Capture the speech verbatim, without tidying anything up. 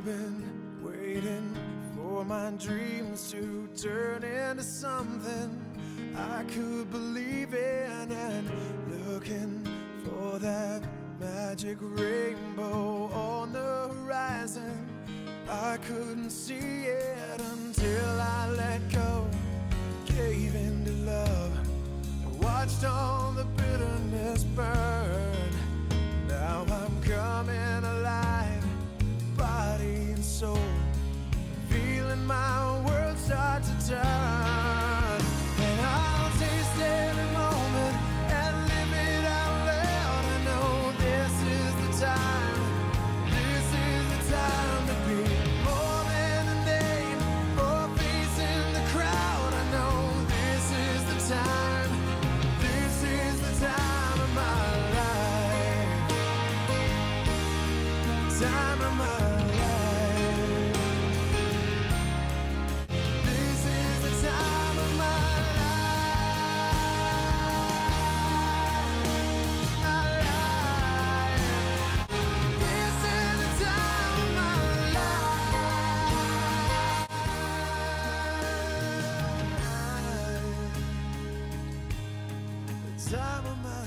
I've been waiting for my dreams to turn into something I could believe in, and looking for that magic rainbow on the horizon. I couldn't see it until I let go, gave in to love, and watched all the bitterness burn. Now I'm coming alive, body and soul, feeling my world start to turn. And I'll taste every moment and live it out loud. I know this is the time, this is the time to be more than a name or a face in the crowd. I know this is the time, this is the time of my life, time of my life. Time of my